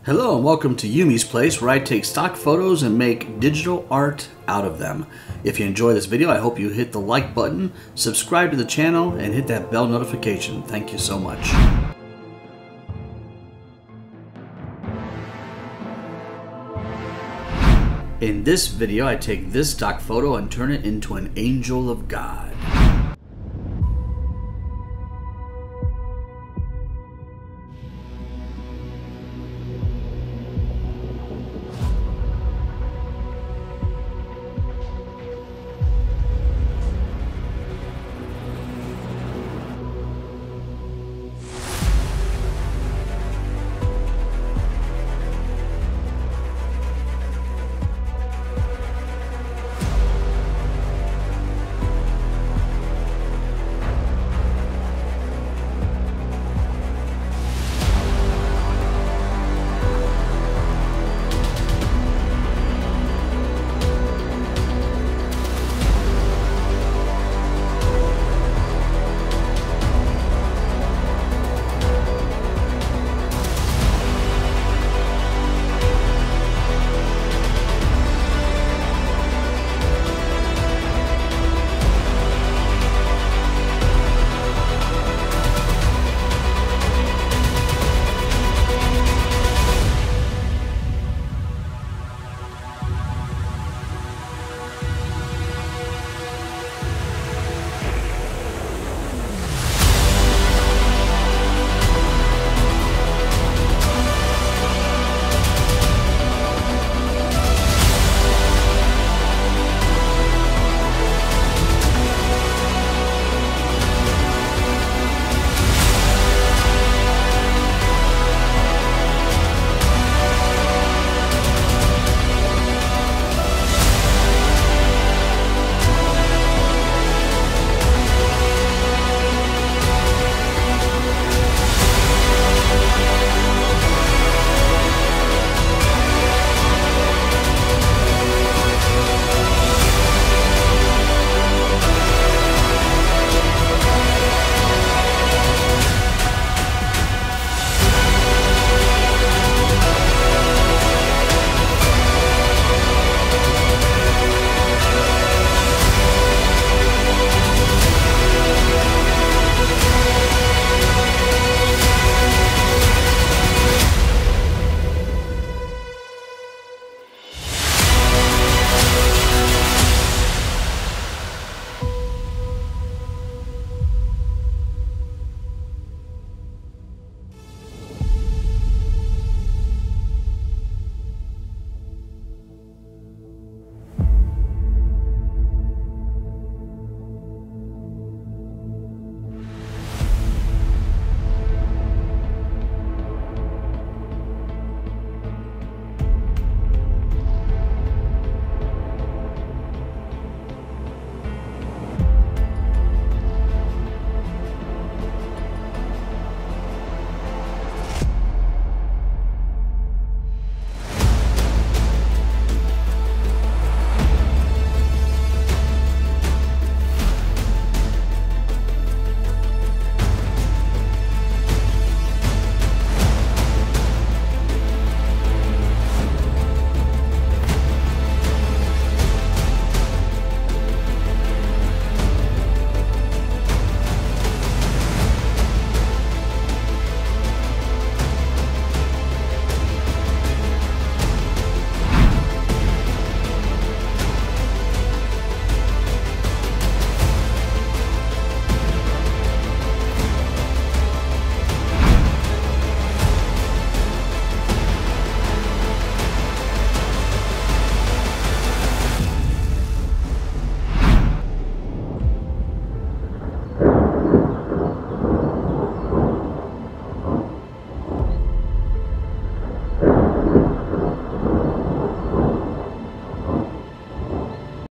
Hello and welcome to Yoomi's Place, where I take stock photos and make digital art out of them. If you enjoy this video, I hope you hit the like button, subscribe to the channel, and hit that bell notification. Thank you so much. In this video, I take this stock photo and turn it into an angel of God.